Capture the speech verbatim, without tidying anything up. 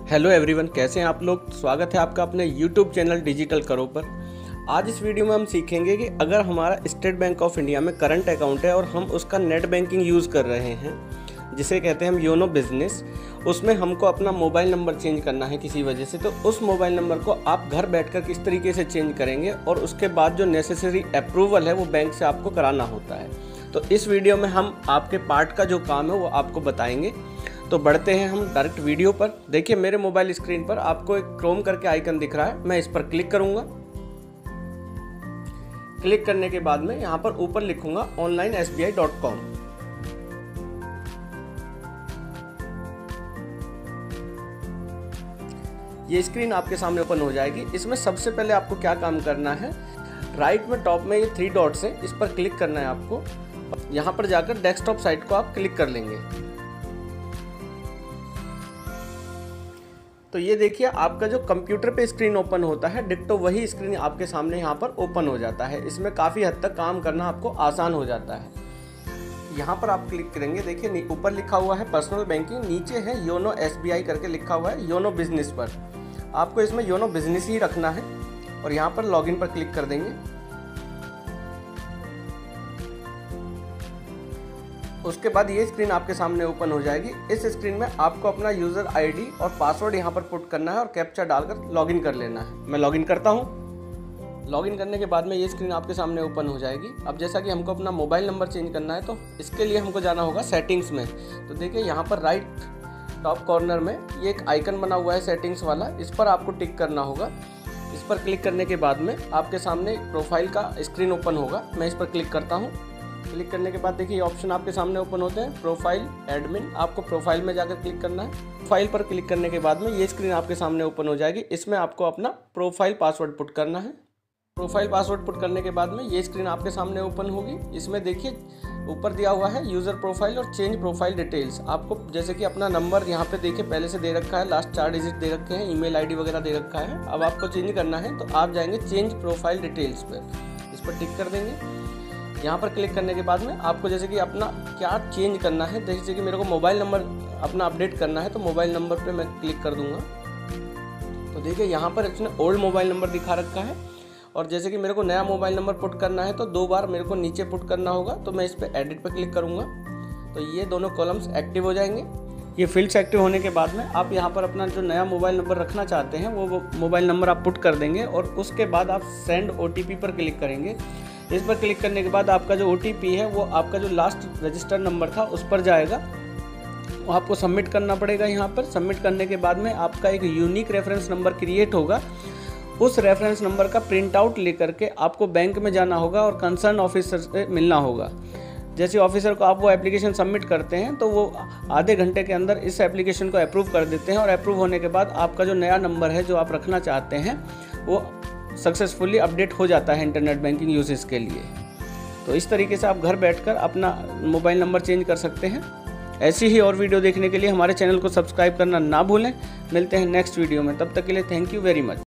Hello everyone, कैसे हैं आप लोग। स्वागत है आपका अपने यूट्यूब चैनल डिजिटल करो पर। आज इस वीडियो में हम सीखेंगे कि अगर हमारा स्टेट बैंक ऑफ इंडिया में करंट अकाउंट है और हम उसका नेट बैंकिंग यूज़ कर रहे हैं, जिसे कहते हैं हम योनो बिजनेस, उसमें हमको अपना मोबाइल नंबर चेंज करना है किसी वजह से, तो उस मोबाइल नंबर को आप घर बैठकर किस तरीके से चेंज करेंगे और उसके बाद जो नेसेसरी अप्रूवल है वो बैंक से आपको कराना होता है। तो इस वीडियो में हम आपके पार्ट का जो काम है वो आपको बताएंगे। तो बढ़ते हैं हम डायरेक्ट वीडियो पर। देखिए, मेरे मोबाइल स्क्रीन पर आपको एक क्रोम करके आइकन दिख रहा है, मैं इस पर क्लिक करूंगा। क्लिक करने के बाद में यहां पर ऊपर लिखूंगा online S B I dot com. ये स्क्रीन आपके सामने ओपन हो जाएगी। इसमें सबसे पहले आपको क्या काम करना है, राइट में टॉप में ये थ्री डॉट्स है, इस पर क्लिक करना है आपको। यहां पर जाकर डेस्कटॉप साइट को आप क्लिक कर लेंगे। तो ये देखिए, आपका जो कंप्यूटर पे स्क्रीन ओपन होता है, डिट्टो वही स्क्रीन आपके सामने यहाँ पर ओपन हो जाता है। इसमें काफ़ी हद तक काम करना आपको आसान हो जाता है। यहाँ पर आप क्लिक करेंगे, देखिए ऊपर लिखा हुआ है पर्सनल बैंकिंग, नीचे है योनो एस बी आई करके लिखा हुआ है योनो बिजनेस पर। आपको इसमें योनो बिजनेस ही रखना है और यहाँ पर लॉगिन पर क्लिक कर देंगे। उसके बाद ये स्क्रीन आपके सामने ओपन हो जाएगी। इस स्क्रीन में आपको अपना यूज़र आईडी और पासवर्ड यहाँ पर पुट करना है और कैप्चा डालकर लॉगिन कर लेना है। मैं लॉगिन करता हूँ। लॉगिन करने के बाद में ये स्क्रीन आपके सामने ओपन हो जाएगी। अब जैसा कि हमको अपना मोबाइल नंबर चेंज करना है, तो इसके लिए हमको जाना होगा सेटिंग्स में। तो देखिए, यहाँ पर राइट टॉप कॉर्नर में ये एक आइकन बना हुआ है सेटिंग्स वाला, इस पर आपको टिक करना होगा। इस पर क्लिक करने के बाद में आपके सामने प्रोफाइल का स्क्रीन ओपन होगा। मैं इस पर क्लिक करता हूँ। क्लिक करने के बाद देखिए ये ऑप्शन आपके सामने ओपन होते हैं, प्रोफाइल एडमिन। आपको प्रोफाइल में जाकर क्लिक करना है। प्रोफाइल पर क्लिक करने के बाद में ये स्क्रीन आपके सामने ओपन हो जाएगी। इसमें आपको अपना प्रोफाइल पासवर्ड पुट करना है। प्रोफाइल पासवर्ड पुट करने के बाद में ये स्क्रीन आपके सामने ओपन होगी। इसमें देखिए ऊपर दिया हुआ है यूज़र प्रोफाइल और चेंज प्रोफाइल डिटेल्स। आपको जैसे कि अपना नंबर यहाँ पे देखिए पहले से दे रखा है, लास्ट चार डिजिट दे रखे हैं, ईमेल आईडी वगैरह दे रखा है। अब आपको चेंज करना है तो आप जाएंगे चेंज प्रोफाइल डिटेल्स पर, इस पर टिक कर देंगे। यहाँ पर क्लिक करने के बाद में आपको जैसे कि अपना क्या चेंज करना है, जैसे कि मेरे को मोबाइल नंबर अपना अपडेट करना है, तो मोबाइल नंबर पे मैं क्लिक कर दूंगा। तो देखिए यहाँ पर इसने ओल्ड मोबाइल नंबर दिखा रखा है और जैसे कि मेरे को नया मोबाइल नंबर पुट करना है तो दो बार मेरे को नीचे पुट करना होगा। तो मैं इस पर एडिट पर क्लिक करूँगा तो ये दोनों कॉलम्स एक्टिव हो जाएंगे। ये फील्ड्स एक्टिव होने के बाद में आप यहाँ पर अपना जो नया मोबाइल नंबर रखना चाहते हैं वो मोबाइल नंबर आप पुट कर देंगे और उसके बाद आप सेंड ओ टी पी पर क्लिक करेंगे। इस पर क्लिक करने के बाद आपका जो ओ टी पी है वो आपका जो लास्ट रजिस्टर्ड नंबर था उस पर जाएगा, वो आपको सबमिट करना पड़ेगा। यहाँ पर सबमिट करने के बाद में आपका एक यूनिक रेफरेंस नंबर क्रिएट होगा। उस रेफरेंस नंबर का प्रिंट आउट लेकर के आपको बैंक में जाना होगा और कंसर्न ऑफिसर से मिलना होगा। जैसे ऑफिसर को आप वो एप्लीकेशन सबमिट करते हैं तो वो आधे घंटे के अंदर इस एप्लीकेशन को अप्रूव कर देते हैं और अप्रूव होने के बाद आपका जो नया नंबर है जो आप रखना चाहते हैं वो सक्सेसफुली अपडेट हो जाता है इंटरनेट बैंकिंग यूजेस के लिए। तो इस तरीके से आप घर बैठकर अपना मोबाइल नंबर चेंज कर सकते हैं। ऐसी ही और वीडियो देखने के लिए हमारे चैनल को सब्सक्राइब करना ना भूलें। मिलते हैं नेक्स्ट वीडियो में, तब तक के लिए थैंक यू वेरी मच।